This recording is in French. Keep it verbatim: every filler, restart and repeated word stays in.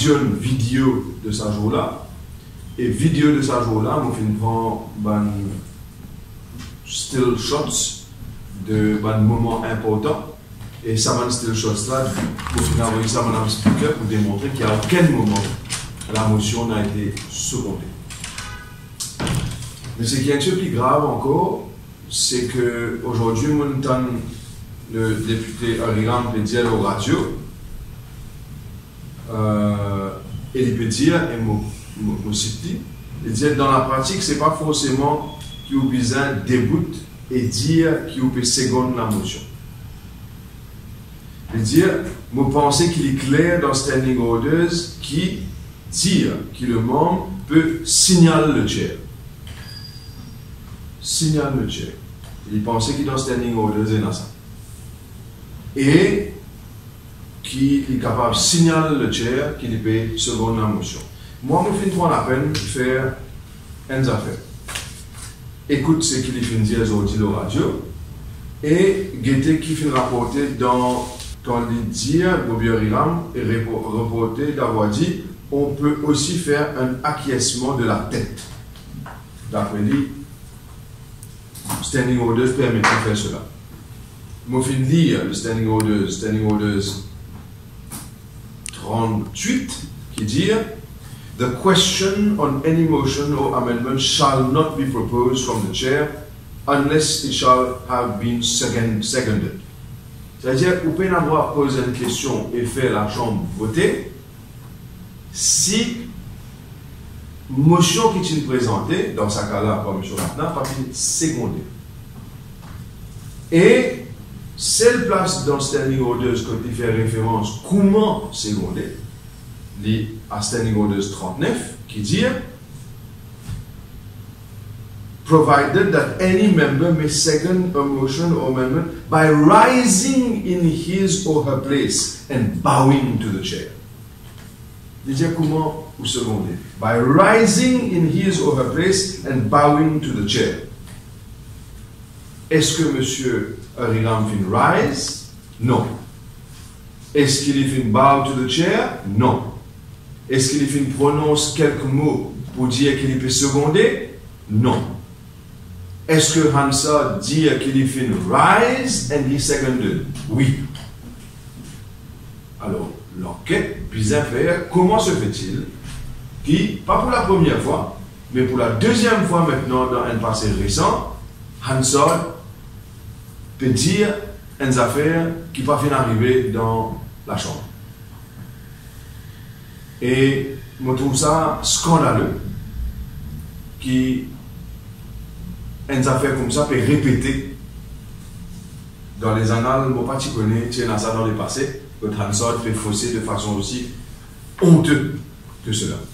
visionne vidéo de ce jour-là, et vidéo de ce jour-là, on fait prendre ben, still shots de ben, moments importants, et ça m'a still shots là, pour envoyer ça à un speaker pour démontrer qu'il n'y a aucun moment la motion n'a été secondée. Mais ce qui est un peu plus grave encore, c'est qu'aujourd'hui, le député Ariram peut dire au radio, euh, et il peut dire, et je cite, il dit dans la pratique, ce n'est pas forcément qu'il y a besoin de déboute et dire qu'il peut seconde la motion. Il dit, je pense qu'il est clair dans Standing Orders qui dit que le membre peut signaler le chair. Signale le chair. Il pensait qu'il est dans Standing Orders et dans ça. Et qu'il est capable de signaler le chair qu'il peut seconde la motion. Moi, je me fais la peine de faire une affaire. Écoute ce qu'il fait dire aujourd'hui au radio et guetter qui fait rapporter dans quand il dit, Bobby Riram est reporté d'avoir dit on peut aussi faire un acquiescement de la tête. D'après lui, Standing Orders permet de faire cela. Je vais lire le Standing Orders, Standing Orders trente-huit, qui dit The question on any motion or amendment shall not be proposed from the chair unless it shall have been second, seconded. C'est-à-dire qu'on peut avoir posé une question et faire la Chambre voter si motion qui est présentée, dans ce cas-là, par M. Ratna, pas une secondée. Et celle place dans Standing Orders quand il fait référence comment seconder, lit à Standing Orders trente-neuf, qui dit provided that any member may second a motion or amendment by rising in his or her place and bowing to the chair. Il dit comment vous secondez? By rising in his or her place and bowing to the chair. Est-ce que M. Ariram fin rise? Non. Est-ce qu'il fin bow to the chair? Non. Est-ce qu'il fin prononce quelques mots pour dire qu'il peut seconder? Non. Est-ce que Hansa dit qu'il fin rise and he seconded? Oui. Alors, l'enquête vise à faire comment se fait-il qui, pas pour la première fois, mais pour la deuxième fois maintenant dans un passé récent, Hansard peut dire une affaire qui ne va pas arriver dans la Chambre. Et je trouve ça scandaleux qui une affaire comme ça peut répéter dans les annales, je ne sais pas si tu connais, tu as ça dans le passé, que Hansard peut fausser de façon aussi honteuse que cela.